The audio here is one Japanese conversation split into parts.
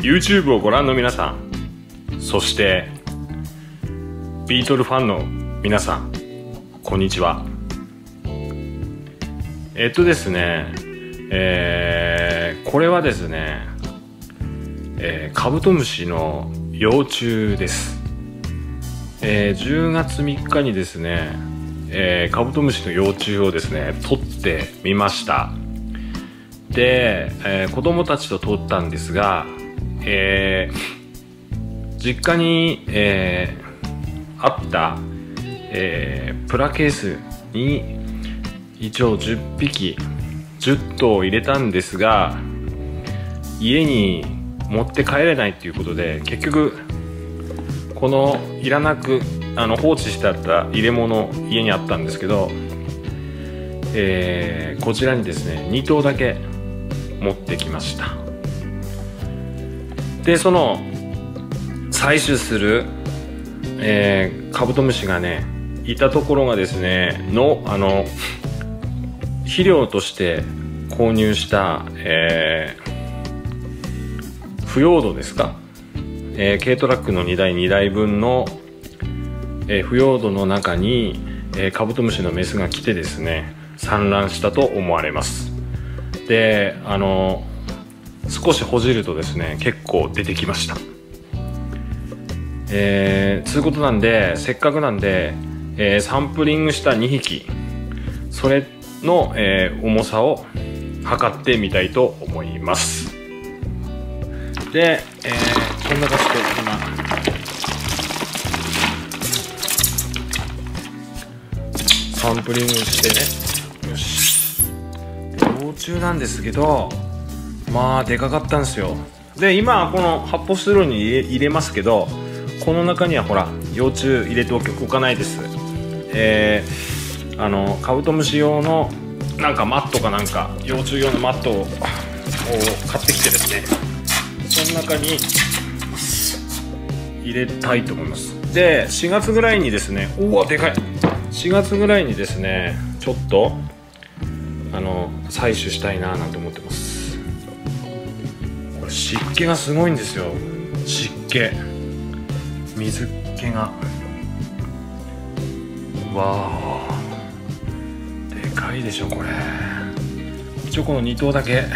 YouTube をご覧の皆さん、そしてビートルファンの皆さん、こんにちは。ですね、これはですね、カブトムシの幼虫です。10月3日にですね、カブトムシの幼虫をですね撮ってみました。で、子供たちと撮ったんですが、実家に、あった、プラケースに一応10匹10頭入れたんですが、家に持って帰れないということで、結局このいらなく放置してあった入れ物、家にあったんですけど、こちらにですね2頭だけ持ってきました。で、その採取する、カブトムシがねいたところがですね肥料として購入した、腐葉土ですか、軽トラックの2台分の、腐葉土の中に、カブトムシのメスが来てですね産卵したと思われます。で、少しほじるとですね結構出てきました。そういうことなんで、せっかくなんで、サンプリングした2匹それの、重さを測ってみたいと思います。で、こんな感じで今サンプリングしてね、よし、幼虫なんですけど、まあでかかったんですよ。で、今この発泡スチロールに入れますけど、この中にはほら幼虫入れておかないです。カブトムシ用のなんかマットかなんか幼虫用のマットを買ってきてですね、その中に入れたいと思います。で、4月ぐらいにですね、でかい、4月ぐらいにですねちょっと採取したいななんて思ってます。これ湿気がすごいんですよ。湿気、水気が、わあでかいでしょこれ。一応この2頭だけ、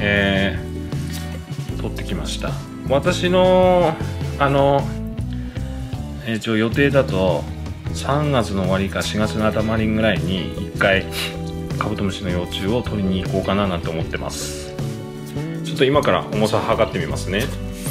取ってきました。私の一応予定だと3月の終わりか4月の頭ぐらいに1回カブトムシの幼虫を取りに行こうかななんて思ってます。ちょっと今から重さ測ってみますね。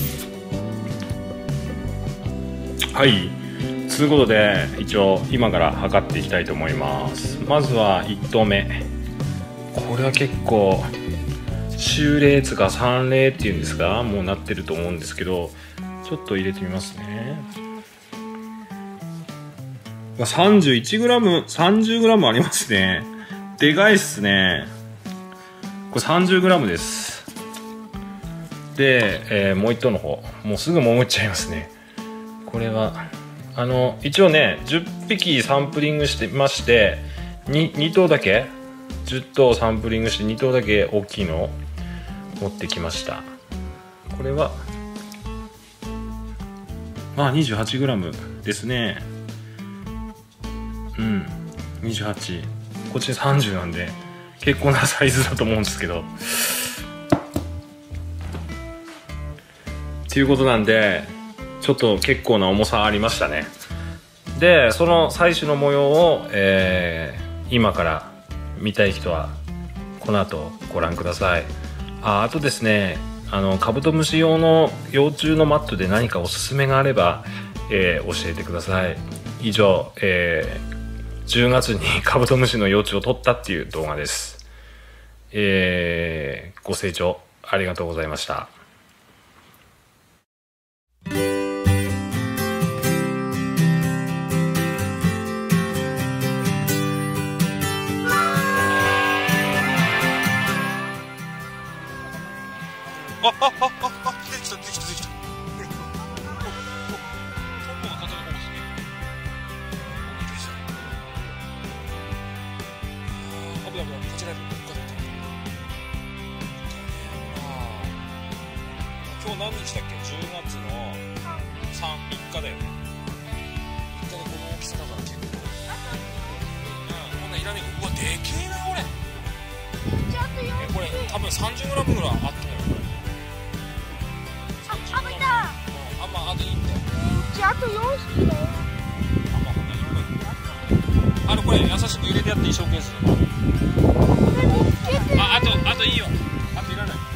はい、ということで一応今から測っていきたいと思います。まずは1頭目、これは結構週例つか3例っていうんですか、もうなってると思うんですけど、ちょっと入れてみますね。31g、30g ありますね。でかいっすね。これ 30g です。で、もう1頭の方、もうすぐ潜っちゃいますね。これは一応ね10匹サンプリングしてまして、2頭だけ10頭サンプリングして2頭だけ大きいのを持ってきました。これは28g ですね。28、こっち30なんで結構なサイズだと思うんですけど、っていうことなんでちょっと結構な重さありましたね。で、その採取の模様を、今から見たい人はこの後ご覧ください。あとですね、カブトムシ用の幼虫のマットで何かおすすめがあれば、教えてください。以上、10月にカブトムシの幼虫を取ったっていう動画です。ご清聴ありがとうございました。 できた。トンボが片手の方ですね。危ない、かちられる。 今日何日だっけ？ 10 月の3日だよね。3日でこの大きさだから結構。こんなんいらねえ。うわ、でけえなこれ。これ多分 30g ぐらいあったよこれ。 あ、いた。 まあ、あといいんだよ。 うちあと4匹だよ。 まあ、ほんならいっぱい。これ優しく入れてやっていいショーケースで。 これ見つけて。 あといいよ。あといらない。